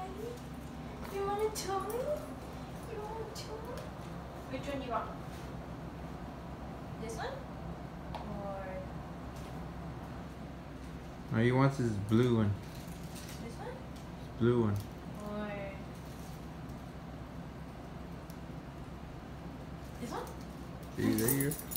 You want a toy? You want a toy? Which one do you want? This one? Or No, he wants his blue one. this one? Blue one. Or this one? See, there you go.